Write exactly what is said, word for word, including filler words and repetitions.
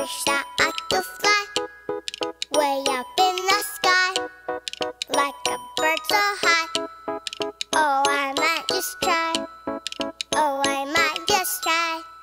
wish that I could fly way up in the sky, like a bird so high. Oh, I might just try. Oh, I might just try.